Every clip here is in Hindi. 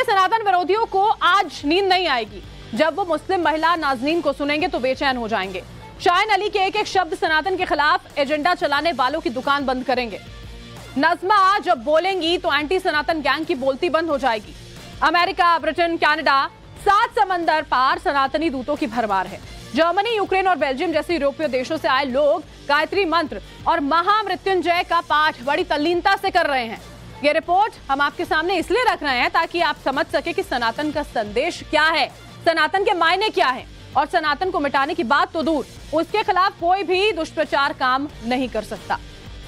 सनातन विरोधियों को आज नींद नहीं आएगी। जब वो मुस्लिम महिला नाज़नीन को सुनेंगे तो बेचैन हो जाएंगे। शाहीन अली के एक एक शब्द सनातन के खिलाफ एजेंडा चलाने वालों की दुकान बंद करेंगे। नज़मा जब बोलेंगी तो एंटी सनातन गैंग की बोलती बंद हो जाएगी। अमेरिका, ब्रिटेन, कनाडा, 7 समंदर पार सनातनी दूतों की भरमार है। जर्मनी, यूक्रेन और बेल्जियम जैसे यूरोपीय देशों से आए लोग गायत्री मंत्र और महामृत्युंजय का पाठ बड़ी तल्लीनता से कर रहे हैं। ये रिपोर्ट हम आपके सामने इसलिए रख रहे हैं ताकि आप समझ सके कि सनातन का संदेश क्या है, सनातन के मायने क्या है, और सनातन को मिटाने की बात तो दूर, उसके खिलाफ कोई भी दुष्प्रचार काम नहीं कर सकता।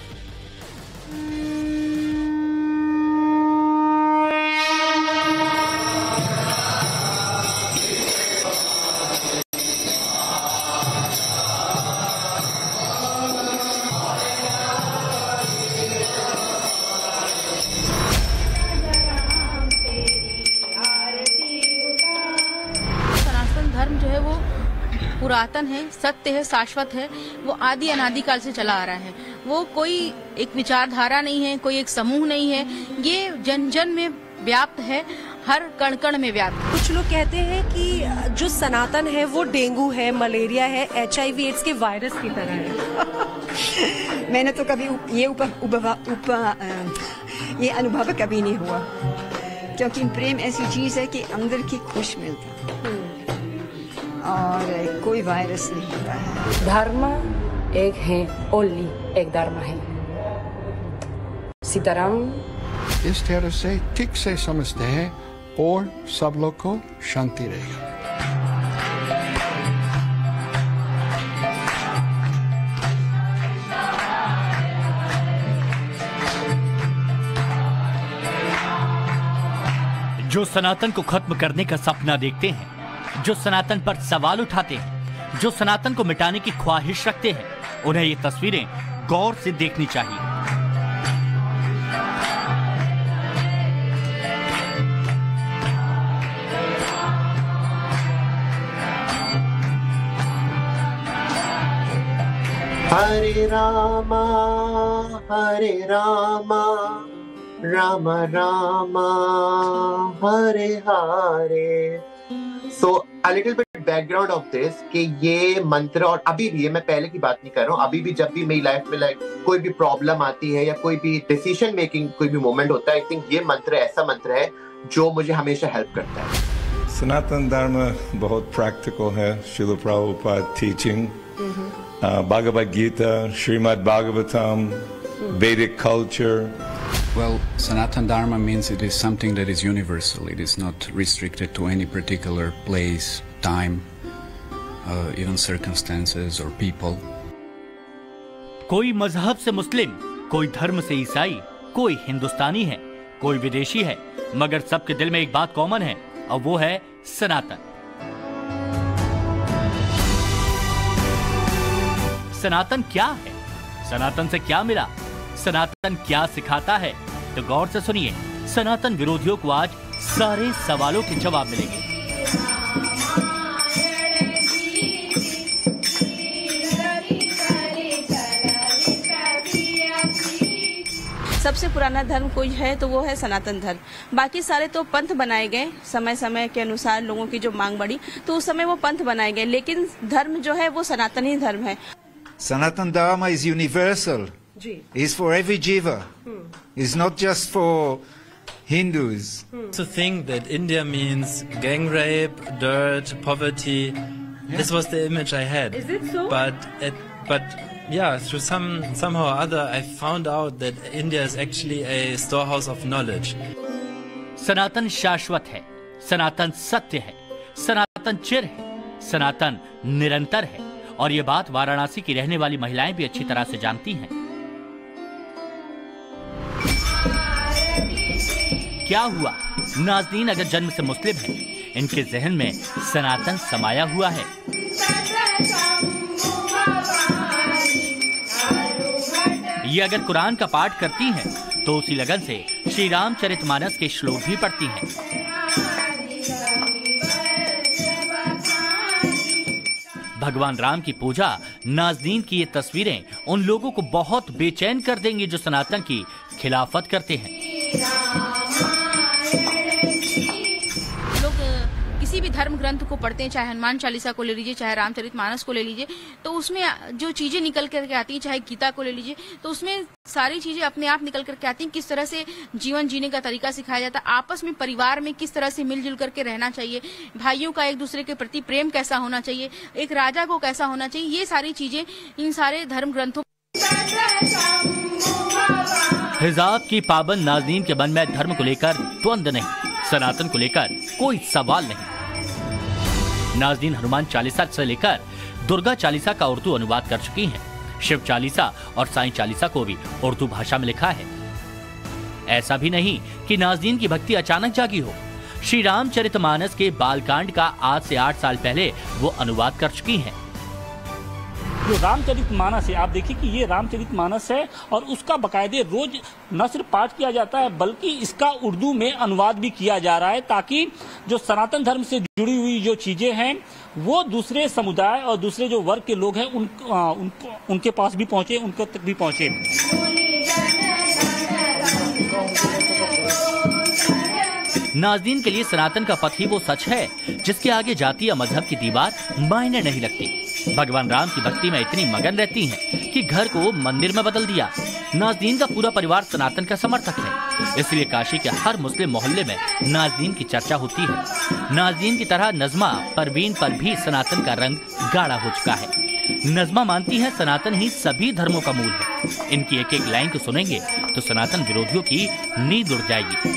धर्म जो है वो पुरातन है, सत्य है, शाश्वत है। वो आदि अनादि काल से चला आ रहा है। वो कोई एक विचारधारा नहीं है, कोई एक समूह नहीं है। ये जन जन में व्याप्त है, हर कण कण में व्याप्त। कुछ लोग कहते हैं कि जो सनातन है वो डेंगू है, मलेरिया है, HIV एड्स के वायरस की तरह है। मैंने तो कभी ये अनुभव कभी नहीं हुआ, क्योंकि प्रेम ऐसी चीज है कि अंदर की खुश मिलता और कोई वायरस नहीं होता है। धर्म एक है, ओनली एक धर्म है। सीताराम इस तरह से ठीक से समझते हैं और सब लोग को शांति रहेगी। जो सनातन को खत्म करने का सपना देखते हैं, जो सनातन पर सवाल उठाते हैं, जो सनातन को मिटाने की ख्वाहिश रखते हैं, उन्हें ये तस्वीरें गौर से देखनी चाहिए। Hare Rama Ram Rama Hare Hare. So a little bit background of this कि ये मंत्र, और अभी भी, ये मैं पहले की बात नहीं कर रहा हूँ, अभी भी जब भी मेरी लाइफ में कोई भी प्रॉब्लम आती है या कोई भी डिसीजन मेकिंग कोई भी मोमेंट होता है, आई थिंक ये मंत्र ऐसा मंत्र है जो मुझे हमेशा हेल्प करता है। सनातन धर्म बहुत प्रैक्टिकल है। Shila Prabhupada teaching, Bhagavad Gita, Srimad Bhagavatam, Vedic culture. Well, Sanatan Dharma means it is something that is universal. It is not restricted to any particular place, time, even circumstances or people. कोई मजहब से मुस्लिम, कोई धर्म से ईसाई, कोई हिंदुस्तानी है, कोई विदेशी है, मगर सबके दिल में एक बात कॉमन है और वो है सनातन। सनातन क्या है? सनातन से क्या मिला? सनातन क्या सिखाता है? तो गौर से सुनिए, सनातन विरोधियों को आज सारे सवालों के जवाब मिलेंगे। सबसे पुराना धर्म कोई है तो वो है सनातन धर्म। बाकी सारे तो पंथ बनाए गए, समय समय के अनुसार लोगों की जो मांग बढ़ी तो उस समय वो पंथ बनाए गए, लेकिन धर्म जो है वो सनातनी धर्म है। Sanatan Dharma is universal. It's for every jiva. It's not just for Hindus. To think that India means gang rape, dirt, poverty. This was the image I had. Is it so? But yeah, through somehow or other, I found out that India is actually a storehouse of knowledge. सनातन शाश्वत है, सनातन सत्य है, सनातन चिर है, सनातन निरंतर है, और ये बात वाराणसी की रहने वाली महिलाएं भी अच्छी तरह से जानती हैं। क्या हुआ? नाज़नीन अगर जन्म से मुस्लिम है, इनके जहन में सनातन समाया हुआ है। ये अगर कुरान का पाठ करती हैं, तो उसी लगन से श्री रामचरितमानस के श्लोक भी पढ़ती हैं। भगवान राम की पूजा, नाज़नीन की ये तस्वीरें उन लोगों को बहुत बेचैन कर देंगी जो सनातन की खिलाफत करते हैं। किसी भी धर्म ग्रंथ को पढ़ते हैं, चाहे हनुमान चालीसा को ले लीजिए, चाहे रामचरितमानस को ले लीजिए, तो उसमें जो चीजें निकल करके आती हैं, चाहे गीता को ले लीजिए, तो उसमें सारी चीजें अपने आप निकल करके आती हैं। किस तरह से जीवन जीने का तरीका सिखाया जाता है, आपस में परिवार में किस तरह से मिलजुल करके रहना चाहिए, भाइयों का एक दूसरे के प्रति प्रेम कैसा होना चाहिए, एक राजा को कैसा होना चाहिए, ये सारी चीजें इन सारे धर्म ग्रंथों। हिजाब की पाबंद नाज़नीन के मन में धर्म को लेकर द्वंद्व नहीं, सनातन को लेकर कोई सवाल नहीं। नाज़नीन हनुमान चालीसा से लेकर दुर्गा चालीसा का उर्दू अनुवाद कर चुकी हैं। शिव चालीसा और साईं चालीसा को भी उर्दू भाषा में लिखा है। ऐसा भी नहीं कि नाज़नीन की भक्ति अचानक जागी हो। श्री रामचरितमानस के बालकांड का आज से 8 साल पहले वो अनुवाद कर चुकी हैं। जो रामचरितमानस है, आप देखिए कि ये रामचरितमानस है और उसका बकायदे रोज न सिर्फ पाठ किया जाता है बल्कि इसका उर्दू में अनुवाद भी किया जा रहा है, ताकि जो सनातन धर्म से जुड़ी हुई जो चीजें हैं वो दूसरे समुदाय और दूसरे जो वर्ग के लोग हैं उनके पास भी पहुंचे, उनको तक भी पहुंचे। नाज़नीन के लिए सनातन का पथ ही वो सच है जिसके आगे जाति या मजहब की दीवार मायने नहीं लगती। भगवान राम की भक्ति में इतनी मगन रहती हैं कि घर को मंदिर में बदल दिया। नाज़नीन का पूरा परिवार सनातन का समर्थक है, इसलिए काशी के हर मुस्लिम मोहल्ले में नाज़नीन की चर्चा होती है। नाज़नीन की तरह नज़मा परवीन पर भी सनातन का रंग गाढ़ा हो चुका है। नज़मा मानती है सनातन ही सभी धर्मों का मूल है। इनकी एक एक लाइन को सुनेंगे तो सनातन विरोधियों की नींद उड़ जाएगी।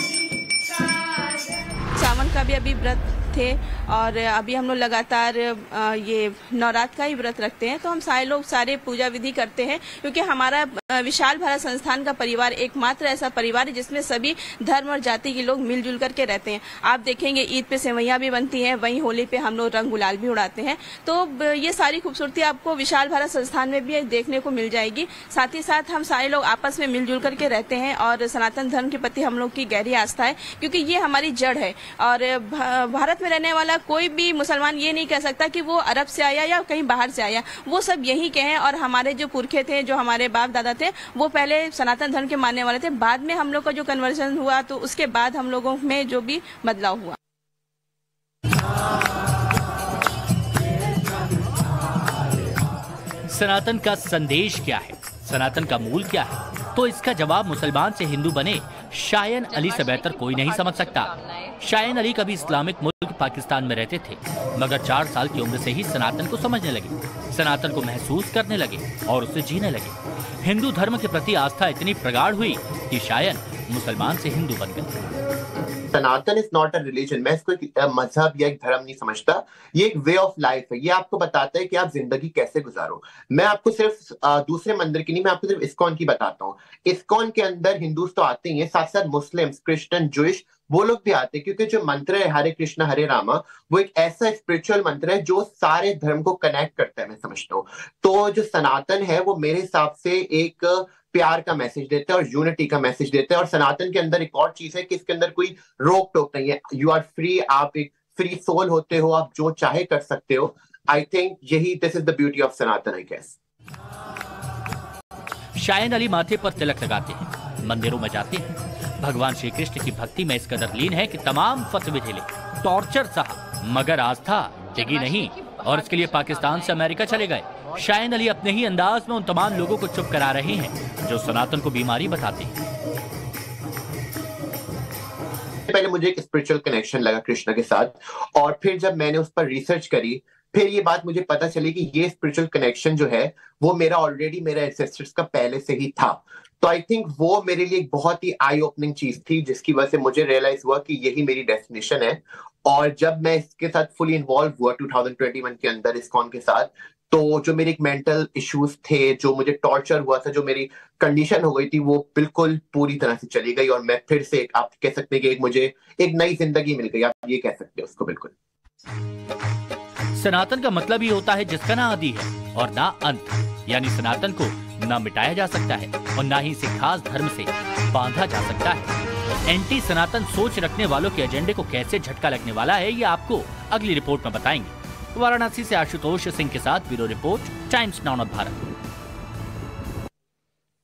सावन का भी अभी व्रत थे और अभी हम लोग लगातार ये नवरात्र का ही व्रत रखते हैं, तो हम सारे लोग सारे पूजा विधि करते हैं क्योंकि हमारा विशाल भारत संस्थान का परिवार एकमात्र ऐसा परिवार है जिसमें सभी धर्म और जाति के लोग मिलजुल करके रहते हैं। आप देखेंगे ईद पे सेवैयां भी बनती हैं, वहीं होली पे हम लोग रंग गुलाल भी उड़ाते हैं। तो ये सारी खूबसूरती आपको विशाल भारत संस्थान में भी देखने को मिल जाएगी। साथ ही साथ हम सारे लोग आपस में मिलजुल करके रहते हैं और सनातन धर्म के प्रति हम लोग की गहरी आस्था है क्योंकि ये हमारी जड़ है। और भारत में रहने वाला कोई भी मुसलमान ये नहीं कह सकता कि वो अरब से आया या कहीं बाहर से आया, वो सब यहीं के हैं। और हमारे जो पुरखे थे, जो हमारे बाप दादा थे, वो पहले सनातन धर्म के मानने वाले थे। बाद में हम लोग का जो कन्वर्जन हुआ तो उसके बाद हम लोगों में जो भी बदलाव हुआ। सनातन का संदेश क्या है, सनातन का मूल क्या है, तो इसका जवाब मुसलमान से हिंदू बने शायन अली से बेहतर कोई नहीं समझ सकता। शायन अली कभी इस्लामिक मुल्क पाकिस्तान में रहते थे, मगर 4 साल की उम्र से ही सनातन को समझने लगे, सनातन को महसूस करने लगे और उससे जीने लगे। हिंदू धर्म के प्रति आस्था इतनी प्रगाढ़ हुई कि शायन मुसलमान से हिंदू बन गए। Sanatan is not a religion. मैं इसको एक मजहब या एक धर्म नहीं समझता, ये एक वे ऑफ लाइफ है। ये आपको बताता है कि आप जिंदगी कैसे गुजारो। मैं आपको सिर्फ दूसरे मंदिर की नहीं, मैं आपको सिर्फ इस्कॉन की बताता हूँ। इस्कॉन के अंदर हिंदूज तो आते ही हैं, साथ साथ मुस्लिम्स, क्रिश्चियन, ज्यूइश वो लोग भी आते हैं, क्योंकि जो मंत्र है हरे कृष्णा हरे रामा, वो एक ऐसा स्पिरिचुअल मंत्र है जो सारे धर्म को कनेक्ट करता है, मैं समझता हूँ। तो जो सनातन है वो मेरे हिसाब से एक प्यार का मैसेज देता है और यूनिटी का मैसेज देता है। और सनातन के अंदर एक और चीज है कि इसके अंदर कोई रोक टोक नहीं है। यू आर फ्री, आप एक फ्री सोल होते हो, आप जो चाहे कर सकते हो। आई थिंक यही this is the beauty of Sanatan, I guess. Shayan Ali माथे पर तिलक लगाते हैं, मंदिरों में जाते हैं, भगवान श्री कृष्ण की भक्ति में इस कदर लीन है कि तमाम फतवे झेले, टॉर्चर सहा, मगर आस्था टिकी नहीं और इसके लिए पाकिस्तान से अमेरिका चले गए। शायन अली अपने ही अंदाज में उन तमाम लोगों को चुप करा रहे हैं जो सनातन को बीमारी बताते हैं। पहले मुझे एक स्पिरिचुअल कनेक्शन लगा कृष्ण के साथ, और फिर जब मैंने उस पर रिसर्च करी, फिर ये बात मुझे पता चली कि ये स्पिरिचुअल कनेक्शन जो है वो मेरा ऑलरेडी मेरे एंसेस्टर्स का पहले से ही था। तो आई थिंक वो मेरे लिए एक बहुत ही आई ओपनिंग चीज थी, जिसकी वजह से मुझे रियलाइज हुआ कि यही मेरी डेस्टिनेशन है। और जब मैं इसके साथ फुली इन्वॉल्व हुआ 2021 के अंदर इस्कॉन के साथ, तो जो मेरे मेंटल इश्यूज थे, जो मुझे टॉर्चर हुआ था, जो मेरी कंडीशन हो गई थी, वो बिल्कुल पूरी तरह से चली गई। और मैं फिर से आप कह सकते हैं कि मुझे एक नई जिंदगी मिल गई, आप ये कह सकते हैं उसको। बिल्कुल सनातन का मतलब ही होता है जिसका ना आदि है और ना अंत, यानी सनातन को ना मिटाया जा सकता है और ना ही इसे खास धर्म से बांधा जा सकता है। एंटी सनातन सोच रखने वालों के एजेंडे को कैसे झटका लगने वाला है, ये आपको अगली रिपोर्ट में बताएंगे। वाराणसी से आशुतोष सिंह के साथ bureau report, Times Now Bharat.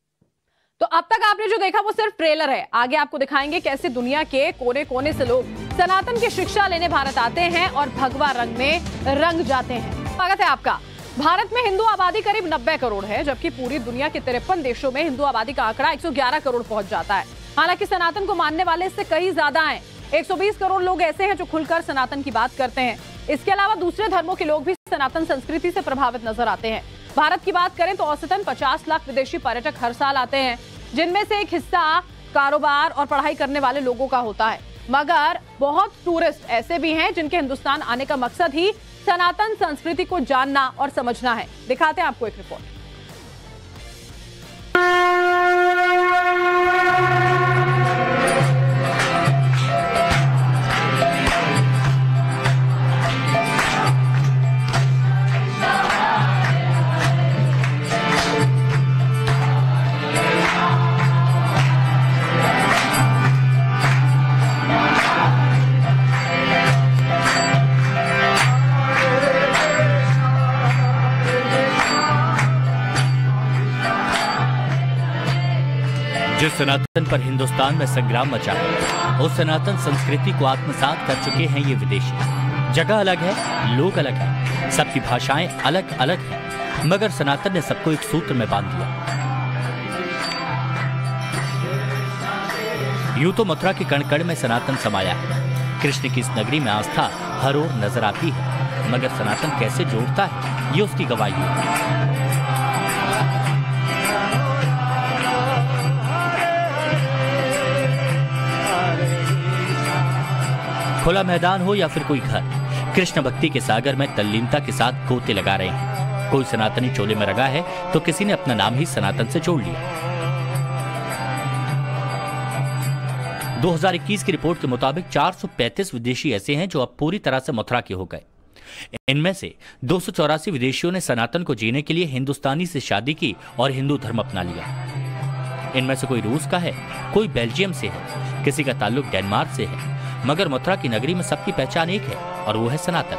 तो अब तक आपने जो देखा वो सिर्फ ट्रेलर है, आगे आपको दिखाएंगे कैसे दुनिया के कोने कोने से लोग सनातन की शिक्षा लेने भारत आते हैं और भगवा रंग में रंग जाते हैं। स्वागत है आपका। भारत में हिंदू आबादी करीब 90 करोड़ है, जबकि पूरी दुनिया के 53 देशों में हिंदू आबादी का आंकड़ा 111 करोड़ पहुंच जाता है। हालांकि सनातन को मानने वाले इससे कई ज्यादा हैं। 120 करोड़ लोग ऐसे हैं जो खुलकर सनातन की बात करते हैं। इसके अलावा दूसरे धर्मों के लोग भी सनातन संस्कृति से प्रभावित नजर आते हैं। भारत की बात करें तो औसतन 50 लाख विदेशी पर्यटक हर साल आते हैं, जिनमें से एक हिस्सा कारोबार और पढ़ाई करने वाले लोगों का होता है। मगर बहुत टूरिस्ट ऐसे भी हैं जिनके हिंदुस्तान आने का मकसद ही सनातन संस्कृति को जानना और समझना है। दिखाते हैं आपको एक रिपोर्ट। जिस सनातन पर हिंदुस्तान में संग्राम मचा है, उस सनातन संस्कृति को आत्मसात कर चुके हैं ये विदेशी। जगह अलग है, लोग अलग हैं, सबकी भाषाएं अलग अलग हैं, मगर सनातन ने सबको एक सूत्र में बांध दिया। यूं तो मथुरा के कण कण में सनातन समाया है। कृष्ण की इस नगरी में आस्था हर ओर नजर आती है, मगर सनातन कैसे जोड़ता है, ये उसकी गवाही है। खुला मैदान हो या फिर कोई घर, कृष्ण भक्ति के सागर में तल्लीनता के साथ गोते लगा रहे हैं। कोई सनातनी चोले में रगा है तो किसी ने अपना नाम ही सनातन से जोड़ लिया। 2021 की रिपोर्ट के मुताबिक 435 विदेशी ऐसे हैं जो अब पूरी तरह से मथुरा के हो गए। इनमें से 284 विदेशियों ने सनातन को जीने के लिए हिंदुस्तानी से शादी की और हिंदू धर्म अपना लिया। इनमें से कोई रूस का है, कोई बेल्जियम से है, किसी का ताल्लुक डेनमार्क से है, मगर मथुरा की नगरी में सबकी पहचान एक है और वो है सनातन।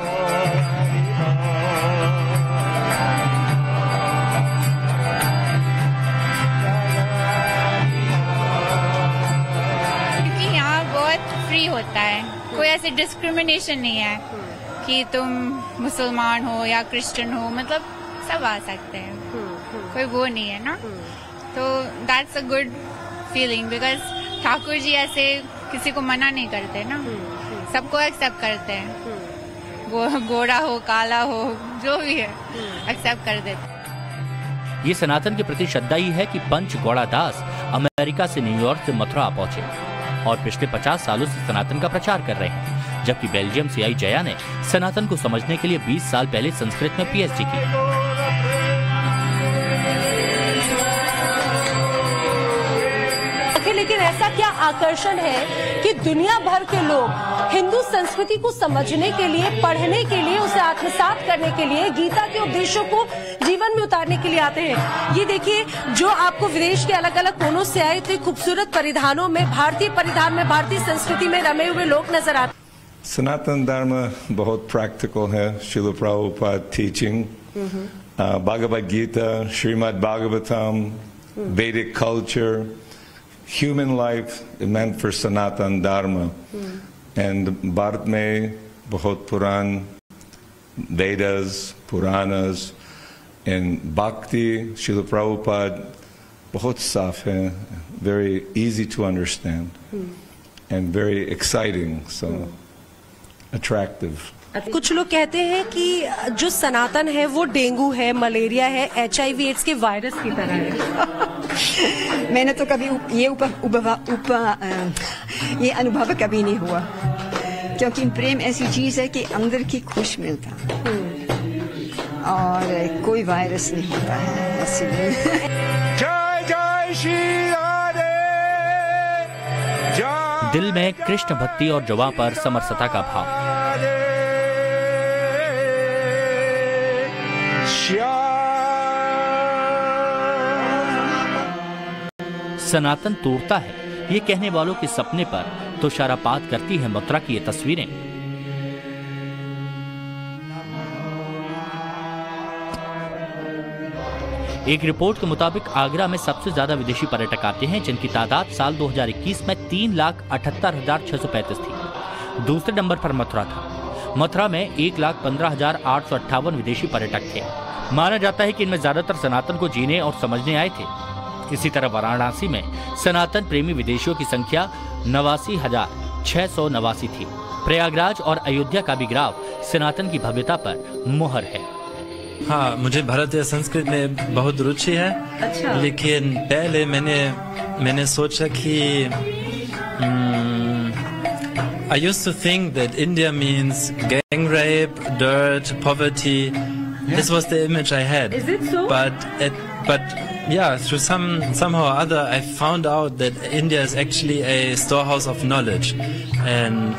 क्योंकि यहाँ बहुत फ्री होता है, कोई ऐसे डिस्क्रिमिनेशन नहीं है कि तुम मुसलमान हो या क्रिश्चियन हो, मतलब सब आ सकते हैं, कोई वो नहीं है ना। तो that's a good feeling because Thakur ji ऐसे किसी को मना नहीं करते ना, सबको एक्सेप्ट करते हैं, गोरा हो काला हो जो भी है एक्सेप्ट कर देते। ये सनातन के प्रति श्रद्धा ही है कि पंच गौड़ा दास अमेरिका से न्यूयॉर्क से मथुरा पहुंचे और पिछले 50 सालों से सनातन का प्रचार कर रहे हैं, जबकि बेल्जियम से आई जया ने सनातन को समझने के लिए 20 साल पहले संस्कृत में PhD की। लेकिन ऐसा क्या आकर्षण है कि दुनिया भर के लोग हिंदू संस्कृति को समझने के लिए, पढ़ने के लिए, उसे आत्मसात करने के लिए, गीता के उपदेशों को जीवन में उतारने के लिए आते हैं। ये देखिए, जो आपको विदेश के अलग अलग कोनों से आए थे खूबसूरत परिधानों में, भारतीय परिधान में, भारतीय संस्कृति में रमे हुए लोग नजर आते। सनातन धर्म बहुत प्रैक्टिकल है। Shila Prabhupada teaching, Bhagavad Gita, Shrimad Bhagavatam, Vedic culture, human life meant for Sanatan Dharma. And Bharat में बहुत पुरान Vedas, Puranas, and Bhakti, Srila Prabhupada बहुत साफ है, very easy to understand, and very exciting, so attractive. कुछ लोग कहते हैं कि जो सनातन है वो डेंगू है, मलेरिया है, HIV एड्स के वायरस की तरह है। मैंने तो कभी ये अनुभव कभी नहीं हुआ, क्योंकि प्रेम ऐसी चीज है कि अंदर की खुश मिलता और कोई वायरस नहीं होता है, इसलिए। जय जय श्री राधे। दिल में कृष्ण भक्ति और जुबां पर समरसता का भाव। सनातन तोड़ता है, ये कहने वालों के सपने पर तुषारपात करती है मथुरा की ये तस्वीरें। एक रिपोर्ट के मुताबिक आगरा में सबसे ज्यादा विदेशी पर्यटक आते हैं, जिनकी तादाद साल 2021 में 3,78,635 थी। दूसरे नंबर पर मथुरा था। मथुरा में 1,15,858 विदेशी पर्यटक थे। माना जाता है कि इनमें ज्यादातर सनातन को जीने और समझने आए थे। इसी तरह वाराणसी में सनातन प्रेमी विदेशियों की संख्या 89,689 थी। प्रयागराज और अयोध्या का भी ग्राफ सनातन की भव्यता पर मुहर है। हाँ, मुझे भारतीय संस्कृति में बहुत रुचि है। अच्छा। लेकिन पहले मैंने सोचा कि I used to think that India means gang rape, dirt, poverty. Yeah. This was the image I had. Is it so? But yeah, through somehow or other, I found out that India is actually a storehouse of knowledge, and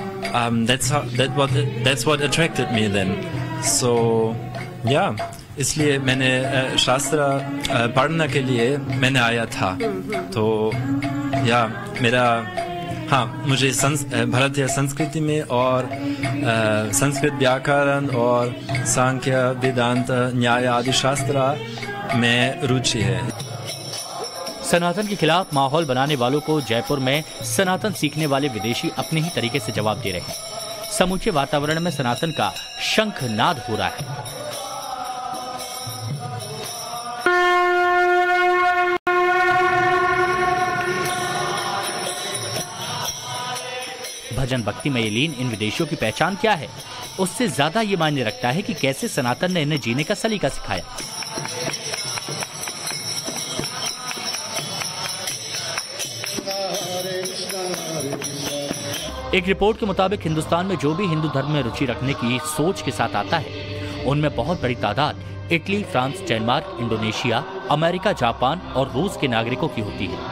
that's what attracted me then. So yeah, इसलिए मैंने शास्त्र पढ़ने के लिए मैंने आया था। तो या मुझे भारतीय संस्कृति में और संस्कृत व्याकरण और सांख्य, वेदांत, न्याय आदि शास्त्र में रुचि है। सनातन के खिलाफ माहौल बनाने वालों को जयपुर में सनातन सीखने वाले विदेशी अपने ही तरीके से जवाब दे रहे हैं। समूचे वातावरण में सनातन का शंखनाद हो रहा है। भजन भक्ति में लीन इन विदेशियों की पहचान क्या है, उससे ज्यादा ये मायने रखता है कि कैसे सनातन ने इन्हें जीने का सलीका सिखाया। एक रिपोर्ट के मुताबिक हिंदुस्तान में जो भी हिंदू धर्म में रुचि रखने की सोच के साथ आता है, उनमें बहुत बड़ी तादाद Italy, France, Denmark, Indonesia, America, Japan और रूस के नागरिकों की होती है।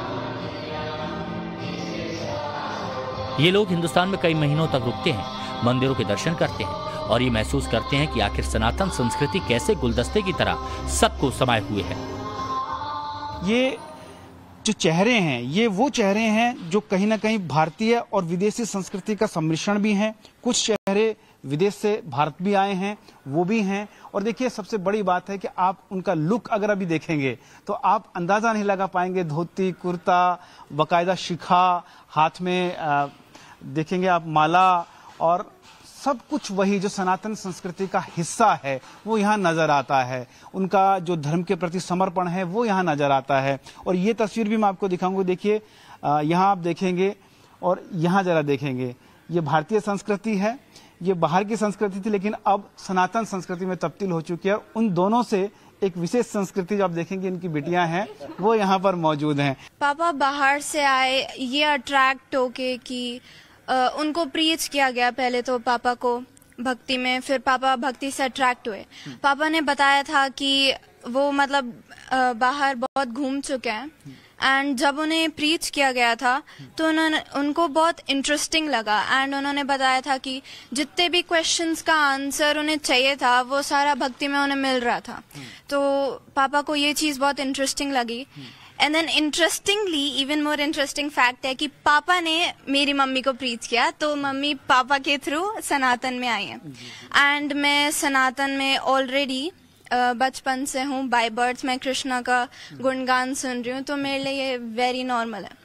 ये लोग हिंदुस्तान में कई महीनों तक रुकते हैं, मंदिरों के दर्शन करते हैं और ये महसूस करते हैं कि आखिर सनातन संस्कृति कैसे गुलदस्ते की तरह सबको समाये हुए है। ये जो चेहरे हैं, ये वो चेहरे हैं जो कहीं ना कहीं भारतीय और विदेशी संस्कृति का सम्मिश्रण भी हैं। कुछ चेहरे विदेश से भारत भी आए हैं, वो भी हैं। और देखिए, सबसे बड़ी बात है कि आप उनका लुक अगर अभी देखेंगे तो आप अंदाजा नहीं लगा पाएंगे। धोती, कुर्ता, बाकायदा शिखा, हाथ में देखेंगे आप माला, और सब कुछ वही जो सनातन संस्कृति का हिस्सा है वो यहाँ नजर आता है। उनका जो धर्म के प्रति समर्पण है वो यहाँ नजर आता है। और ये तस्वीर भी मैं आपको दिखाऊंगा। देखिए, यहाँ आप देखेंगे और यहाँ जरा देखेंगे, ये भारतीय संस्कृति है, ये बाहर की संस्कृति थी, लेकिन अब सनातन संस्कृति में तब्दील हो चुकी है। उन दोनों से एक विशेष संस्कृति जो आप देखेंगे, इनकी बेटियां हैं वो यहाँ पर मौजूद हैं। पापा बाहर से आए, ये अट्रैक्ट होके कि उनको प्रीच किया गया पहले तो पापा को भक्ति में, फिर पापा भक्ति से अट्रैक्ट हुए। पापा ने बताया था कि वो मतलब बाहर बहुत घूम चुके हैं, एंड जब उन्हें प्रीच किया गया था तो उनको बहुत इंटरेस्टिंग लगा, एंड उन्होंने बताया था कि जितने भी क्वेश्चंस का आंसर उन्हें चाहिए था वो सारा भक्ति में उन्हें मिल रहा था। तो पापा को ये चीज़ बहुत इंटरेस्टिंग लगी। And then interestingly, even more interesting fact है कि पापा ने मेरी मम्मी को प्रीच किया, तो मम्मी पापा के थ्रू सनातन में आई है। एंड मैं सनातन में ऑलरेडी बचपन से हूँ, बाय बर्थ मैं कृष्णा का गुणगान सुन रही हूँ, तो मेरे लिए ये वेरी नॉर्मल है।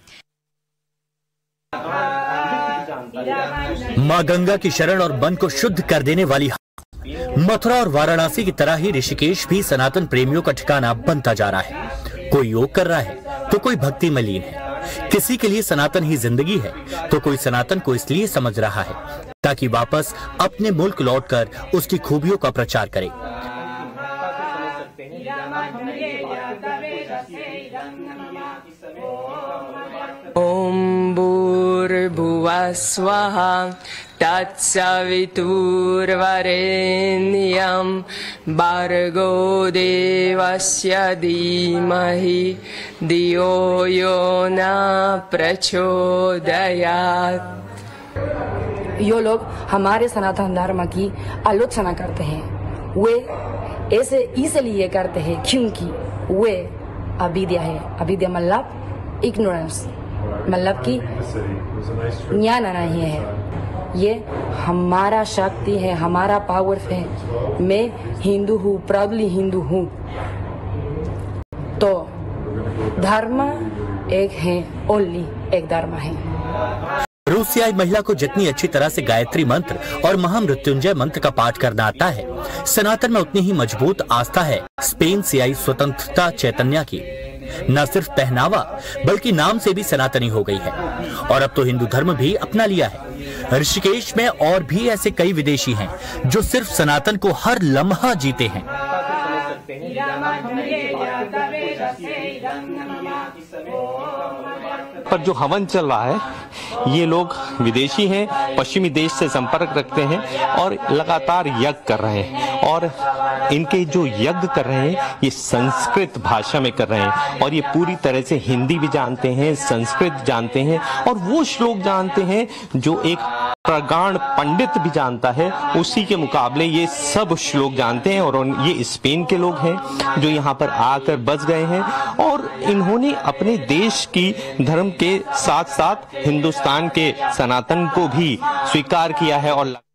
माँ गंगा की शरण और मन को शुद्ध कर देने वाली मथुरा और वाराणसी की तरह ही ऋषिकेश भी सनातन प्रेमियों का ठिकाना बनता जा रहा है। कोई योग कर रहा है तो कोई भक्ति में लीन है। किसी के लिए सनातन ही जिंदगी है तो कोई सनातन को इसलिए समझ रहा है ताकि वापस अपने मुल्क लौटकर उसकी खूबियों का प्रचार करे। ओम भूर्भुवः स्वः तत्सवितुर्वरेण्यं भर्गो देवस्य धीमहि धियो यो न प्रचोदयात्। ये लोग हमारे सनातन धर्म की आलोचना करते हैं। वे ऐसे इसलिए करते हैं क्योंकि वे अविद्या है। अविद्या मतलब इग्नोरेंस, मतलब कि ज्ञान नहीं है। ये हमारा शक्ति है, हमारा पावर है। मैं हिंदू हूँ, प्राउडली हिंदू हूँ। तो धर्म एक है, ओनली एक धर्म है। रूस से आई महिला को जितनी अच्छी तरह से गायत्री मंत्र और महामृत्युंजय मंत्र का पाठ करना आता है, सनातन में उतनी ही मजबूत आस्था है स्पेन से आई स्वतंत्रता चैतन्य की। न सिर्फ पहनावा बल्कि नाम से भी सनातनी हो गई है और अब तो हिंदू धर्म भी अपना लिया है। ऋषिकेश में और भी ऐसे कई विदेशी हैं जो सिर्फ सनातन को हर लम्हा जीते हैं। पर जो हवन चल रहा है, ये लोग विदेशी हैं, पश्चिमी देश से संपर्क रखते हैं और लगातार यज्ञ कर रहे हैं और इनके जो यज्ञ कर रहे हैं ये संस्कृत भाषा में कर रहे हैं और ये पूरी तरह से हिंदी भी जानते हैं, संस्कृत जानते हैं और वो श्लोक जानते हैं जो एक प्रगाढ़ पंडित भी जानता है, उसी के मुकाबले ये सब श्लोक जानते हैं। और ये स्पेन के लोग हैं जो यहाँ पर आकर बस गए हैं और इन्होंने अपने देश की धर्म के साथ साथ हिंदुस्तान के सनातन को भी स्वीकार किया है और